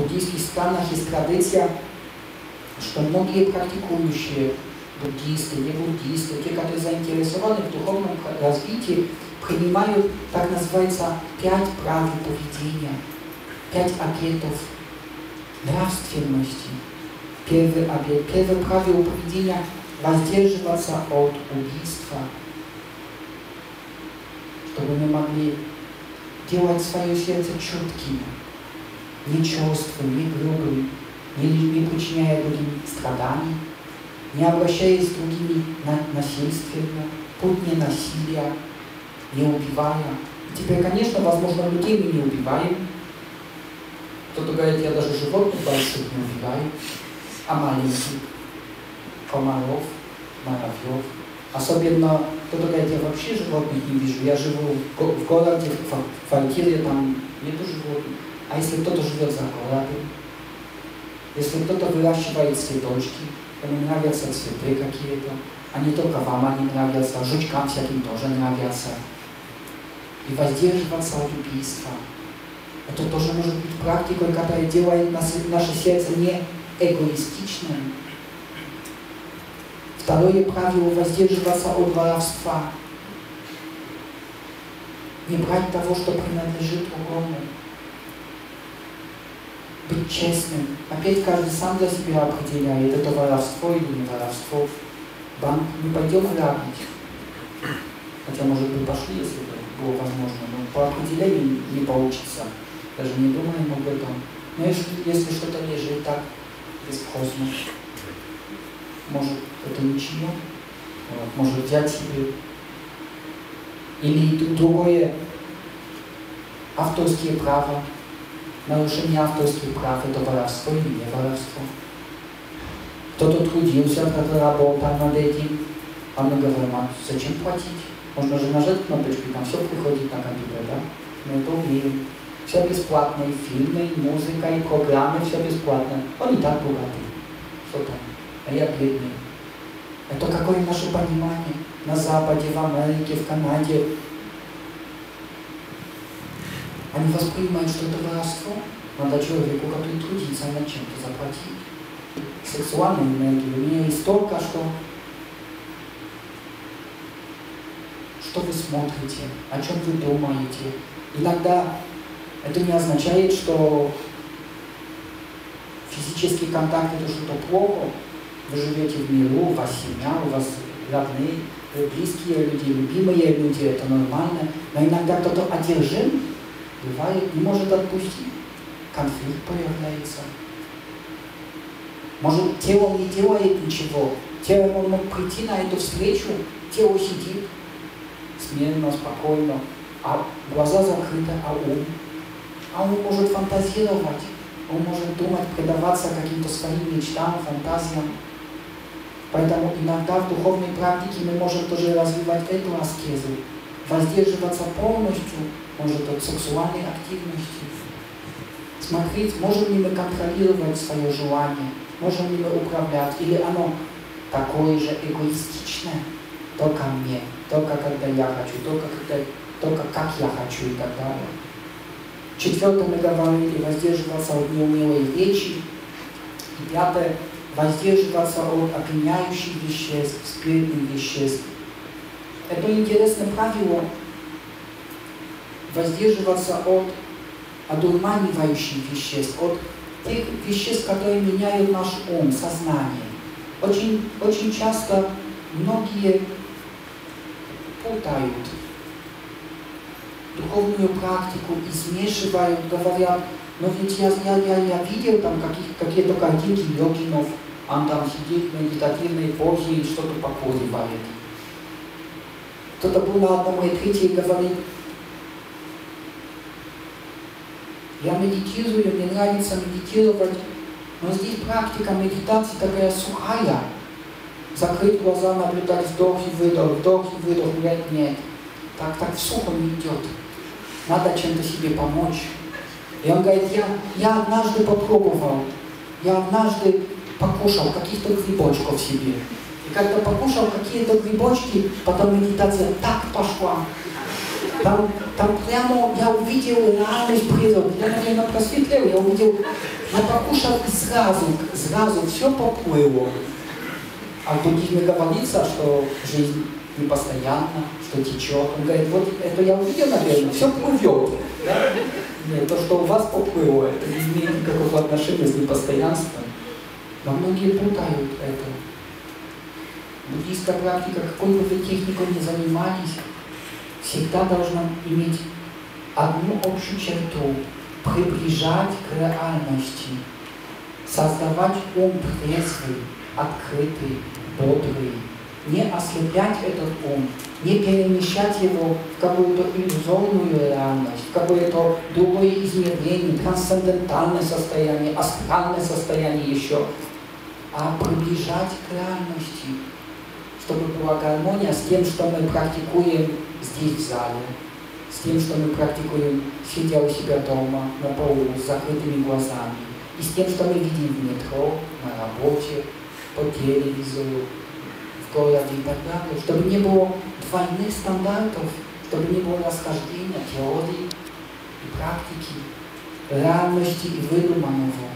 буддийских странах есть традиция, что многие практикующие буддисты, не буддисты, те, которые заинтересованы в духовном развитии, принимают, так называется, 5 правил поведения, 5 обетов нравственности. Первый обет, первое правило поведения – воздерживаться от убийства, чтобы мы могли делать свое сердце чутким, не черствым, не грубым, не причиняя другим страданий, не обращаясь с другими насильственно, путь не насилия, не убивая. Теперь, конечно, возможно, людей мы не убиваем. Кто-то говорит, я даже животных больших не убиваю, а маленьких, комаров, муравьев. Особенно, кто-то говорит, я вообще животных не вижу. Я живу в городе, в квартире, там нету животных. А если кто-то живет за городом, если кто-то выращивает цветочки, ему нравятся цветы какие-то, а не только вам они нравятся, жучкам всяким тоже нравятся. И воздерживаться от убийства. Это тоже может быть практикой, которая делает наше сердце не эгоистичным. Второе правило – воздерживаться от воровства. Не брать того, что принадлежит другому. Быть честным. Опять каждый сам для себя определяет, это воровство или не воровство. Банк не пойдем грабить. Хотя, может быть, пошли, если бы было возможно, но по определению не получится. Даже не думаем об этом. Но если что-то лежит так бесхозно, может, это ничего, может взять себе. Или другое, авторские права. Нарушение авторских прав – это воровство или не воровство. Кто-то трудился, кто-то работал над этим, а мы говорим, а зачем платить? Можно же нажать кнопочку, там все приходит на компьютер, да? Мы это умеем. Все бесплатно, и фильмы, и музыка, и программы, все бесплатно. Он и так богатый. Что там? А я бедный. Это какое наше понимание на Западе, в Америке, в Канаде. Они воспринимают, что это воровство. Надо человеку, который трудится, над чем-то заплатить. Сексуальной энергии у меня есть столько, что вы смотрите, о чем вы думаете. Иногда это не означает, что физический контакт это что-то плохо. Вы живете в миру, у вас семья, у вас родные, близкие люди, любимые люди, это нормально. Но иногда кто-то одержим, бывает, не может отпустить. Конфликт появляется. Может, тело не делает ничего. Тело он мог прийти на эту встречу, тело сидит смиренно, спокойно, а глаза закрыты, а он может фантазировать, он может думать, предаваться каким-то своим мечтам, фантазиям. Поэтому иногда в духовной практике мы можем тоже развивать эту аскезу, воздерживаться полностью, может, от сексуальной активности. Смотреть, можем ли мы контролировать свое желание, можем ли мы управлять, или оно такое же эгоистичное, только мне, только когда я хочу, только как я хочу и так далее. Четвертое, мы говорили, воздерживаться от неумелой речи. И пятое, воздерживаться от опьяняющих веществ, спиртных веществ. Это интересное правило. Воздерживаться от одурманивающих веществ, от тех веществ, которые меняют наш ум, сознание. Очень часто многие путают духовную практику и смешивают, говорят, но ведь я видел там какие-то картинки йогинов, он там сидит в медитативной позе и что-то покуривает. Кто-то был на одном ретрите и говорит, я медитирую, мне нравится медитировать, но здесь практика медитации такая сухая. Закрыть глаза, наблюдать вдох и выдох, нет, так в сухо не идет. Надо чем-то себе помочь. И он говорит, я однажды попробовал, я однажды покушал каких-то грибочков себе. И когда покушал какие-то грибочки, потом медитация так пошла. Там там прямо я увидел реальность природы, я, наверное, просветлел, я увидел, я покушал и сразу все поплыло. А в буддизме говорится, что жизнь непостоянна, что течет. Он говорит, вот это я увидел, наверное, все плывет. Да? Нет, то, что у вас поплыло, это не имеет никакого отношения с непостоянством. Но многие путают это. Буддийская практика, какой бы вы техникой ни занимались, всегда должна иметь одну общую черту – приближать к реальности, создавать ум трезвый, открытый, бодрый, не ослеплять этот ум, не перемещать его в какую-то иллюзорную реальность, в какое-то другое измерение, трансцендентальное состояние, астральное состояние еще, а приближать к реальности, чтобы была гармония с тем, что мы практикуем здесь в зале, с тем, что мы практикуем, сидя у себя дома, на полу, с закрытыми глазами, и с тем, что мы видим в метро, на работе, по телевизору, в городе и так далее, чтобы не было двойных стандартов, чтобы не было расхождения теории и практики, реальности и выдуманного.